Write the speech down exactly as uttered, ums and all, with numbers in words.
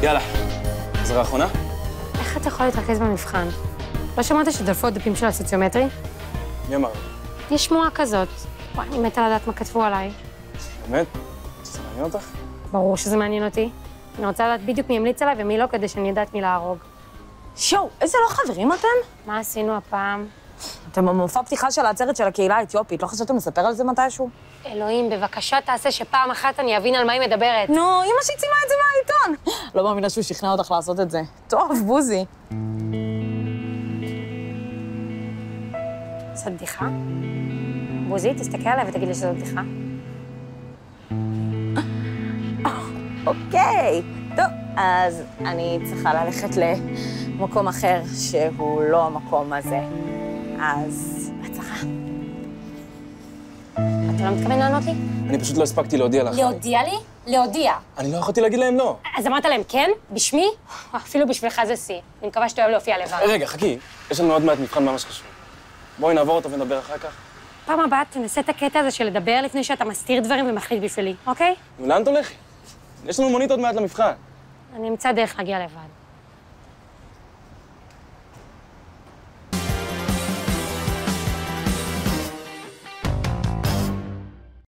יאללה, חזרה האחרונה? איך אתה יכול להתרכז במבחן? לא שמעת שדלפו הדפים של הסוציומטרי? מי אמר? יש שמועה כזאת. וואי, אני מתה לדעת מה כתבו עליי. באמת? זה מעניין אותך? ברור שזה מעניין אותי. אני רוצה לדעת בדיוק מי המליץ עליי ומי לא, כדי שאני יודעת מי להרוג. שואו, איזה לא חברים אתם? מה עשינו הפעם? אתם במופע פתיחה של העצרת של הקהילה האתיופית, לא חשבתם לספר על זה מתישהו? אלוהים, בבקשה תעשה שפעם אחת אני אבין על מה היא מדברת. נו, אמא שהיא צילמה את זה מהעיתון. לא מאמינה שהוא שכנע אותך לעשות את זה. טוב, בוזי. זאת בדיחה? בוזי, תסתכל עליי ותגיד לי שזאת בדיחה. אוקיי. טוב, אז אני צריכה ללכת למקום אחר שהוא לא המקום הזה. אז בהצלחה. אתה לא מתכוון לענות לי? אני פשוט לא הספקתי להודיע לך. להודיע לי? להודיע. אני לא יכולתי להגיד להם לא. אז אמרת להם כן? בשמי? אפילו בשבילך זה שיא. אני מקווה שאתה אוהב להופיע לבד. רגע, חכי. יש לנו עוד מעט מבחן ממש חשוב. בואי נעבור אותו ונדבר אחר כך. פעם הבאה תנסה את הקטע הזה של לדבר לפני שאתה מסתיר דברים ומחליט בשבילי, אוקיי? נו, לאן את הולכת? יש לנו מונית עוד מעט למבחן. אני אמצא דרך להגיע לבד.